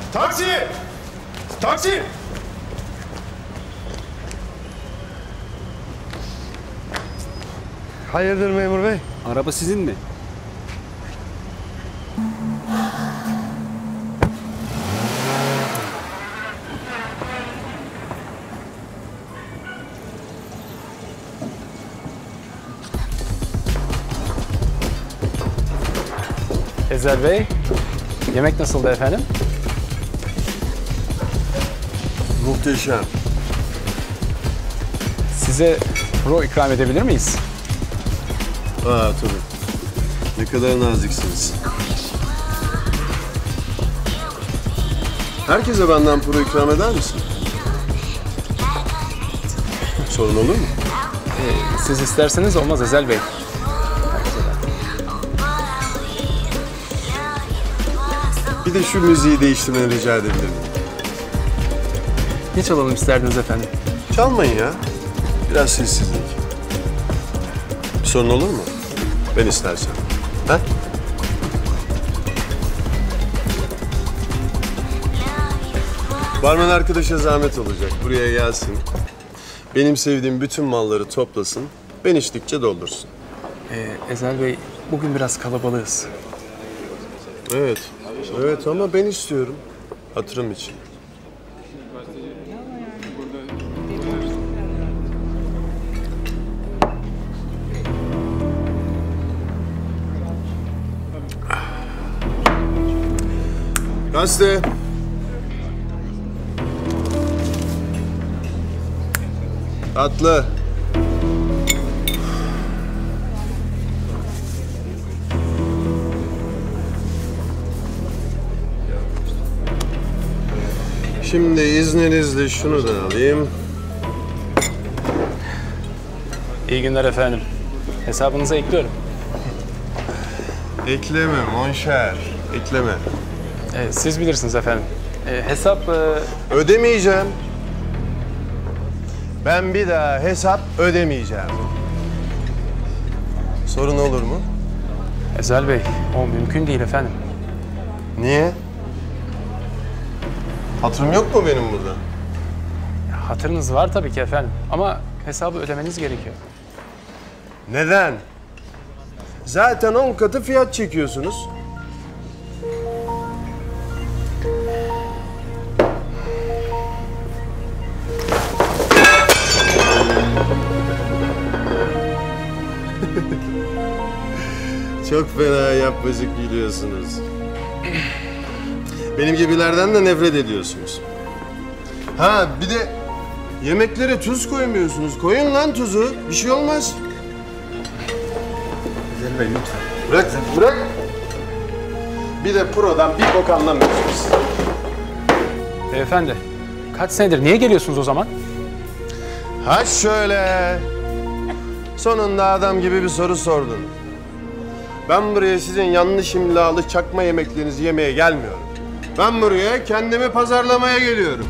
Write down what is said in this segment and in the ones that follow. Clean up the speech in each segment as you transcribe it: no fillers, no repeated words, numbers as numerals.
Taksi! Taksi! Hayırdır memur bey? Araba sizin mi? Ezel Bey, yemek nasıldı efendim? Muhteşem. Size pro ikram edebilir miyiz? Tabii. Ne kadar naziksiniz. Herkese benden pro ikram eder misin? Sorun olur mu? Siz isterseniz olmaz Ezel Bey. Bir de şu müziği değiştirmeni rica edebilirim. Ne çalalım isterdiniz efendim? Çalmayın ya. Biraz sessizlik. Bir sorun olur mu? Ben istersen. Ha? Barmen arkadaşa zahmet olacak. Buraya gelsin. Benim sevdiğim bütün malları toplasın. Ben içtikçe doldursun. Ezel Bey, bugün biraz kalabalığız. Evet. Evet ama ben istiyorum. Hatırım için. Gazete. Atlı. Şimdi izninizle şunu da alayım. İyi günler efendim. Hesabınıza ekliyorum. Ekleme monşer. Ekleme. Siz bilirsiniz efendim. Hesap... Ödemeyeceğim. Ben bir daha hesap ödemeyeceğim. Sorun olur mu? Ezel Bey, o mümkün değil efendim. Niye? Hatırım yok mu benim burada? Hatırınız var tabii ki efendim. Ama hesabı ödemeniz gerekiyor. Neden? Zaten 10 katı fiyat çekiyorsunuz. Çok fena yapmacık gülüyorsunuz. Benim gibilerden de nefret ediyorsunuz. Ha bir de yemeklere tuz koymuyorsunuz. Koyun lan tuzu. Bir şey olmaz. Ezel Bey lütfen. Bırak, bırak. Bir de prodan bir bok anlamıyorsunuz. Beyefendi, kaç senedir niye geliyorsunuz o zaman? Ha şöyle. Sonunda adam gibi bir soru sordun. Ben buraya sizin yanlış imlalı çakma yemeklerinizi yemeye gelmiyorum. Ben buraya kendimi pazarlamaya geliyorum.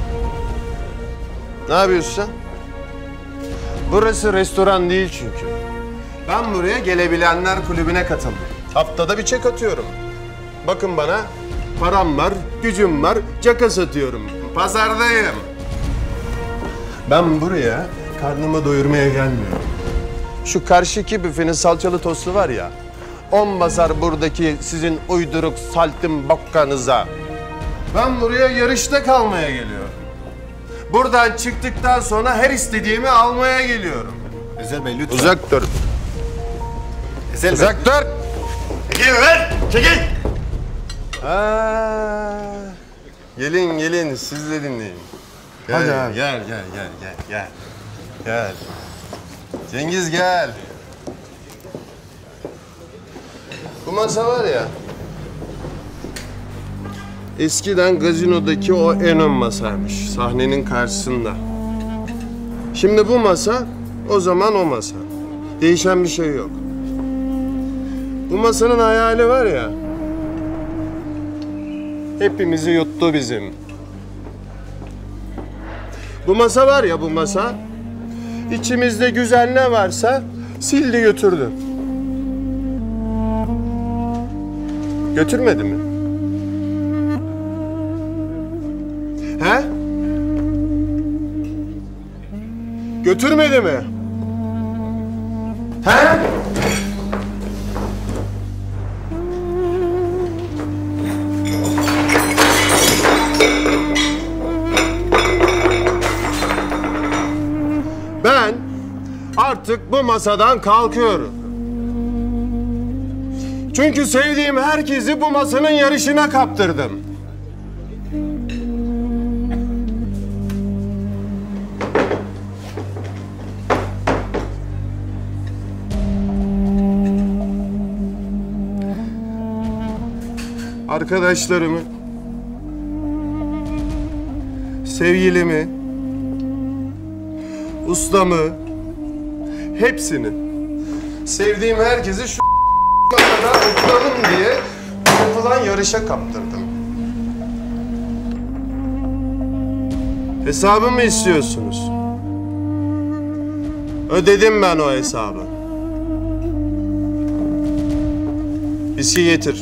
Ne yapıyorsun sen? Burası restoran değil çünkü. Ben buraya gelebilenler kulübüne katıldım. Haftada bir çek atıyorum. Bakın bana, param var, gücüm var, caka satıyorum. Pazardayım. Ben buraya karnımı doyurmaya gelmiyorum. Şu karşıki büfenin salçalı tostu var ya, 10 basar buradaki sizin uyduruk saltım bokkanıza. Ben buraya yarışta kalmaya geliyorum. Buradan çıktıktan sonra her istediğimi almaya geliyorum. Ezel Bey lütfen. Uzak dur. Ezel Bey. Uzak dur. Çekil lan! Çekil! Gelin gelin siz de dinleyin. Gel, Hadi abi. Gel. Gel. Cengiz gel. Bu masa var ya. Eskiden gazinodaki o en ön masaymış. Sahnenin karşısında. Şimdi bu masa, o zaman o masa. Değişen bir şey yok. Bu masanın hayali var ya. Hepimizi yuttu bizim. Bu masa var ya bu masa. İçimizde güzel ne varsa sildi götürdü. Götürmedi mi? Götürmedi mi? He? Ben artık bu masadan kalkıyorum. Çünkü sevdiğim herkesi bu masanın yarışına kaptırdım. Arkadaşlarımı, sevgilimi, ustamı, hepsini, sevdiğim herkesi şu kadar oturalım diye yapılan yarışa kaptırdım. Hesabımı istiyorsunuz. Ödedim ben o hesabı. Viski getir.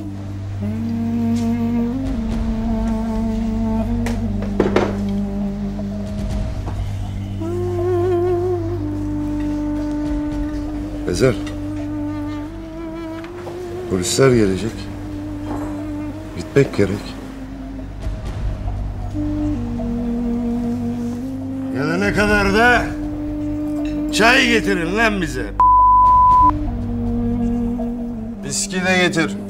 Ezel. Polisler gelecek. Gitmek gerek. Gelene kadar da çay getirin lan bize. Viski de getir.